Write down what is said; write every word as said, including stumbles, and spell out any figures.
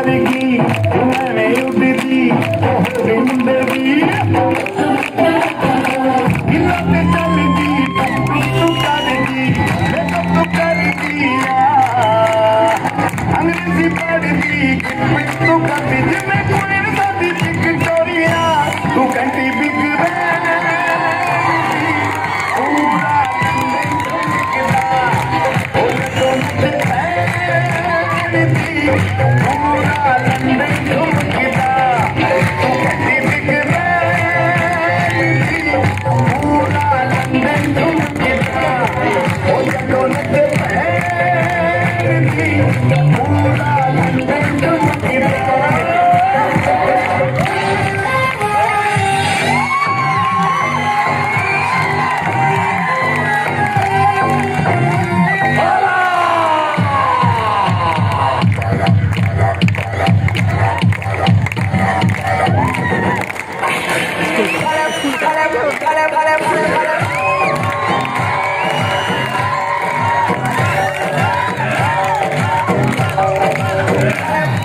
वर्गी मैंने उड़ती ओहरे मुंडे दी गिलाते चलदी तू करदी मैं तू करदी अंग्रेजी पढ़दी तू करदी जिम्मे कोई न सादी विक्टोरिया तू कहती बिग Thank you.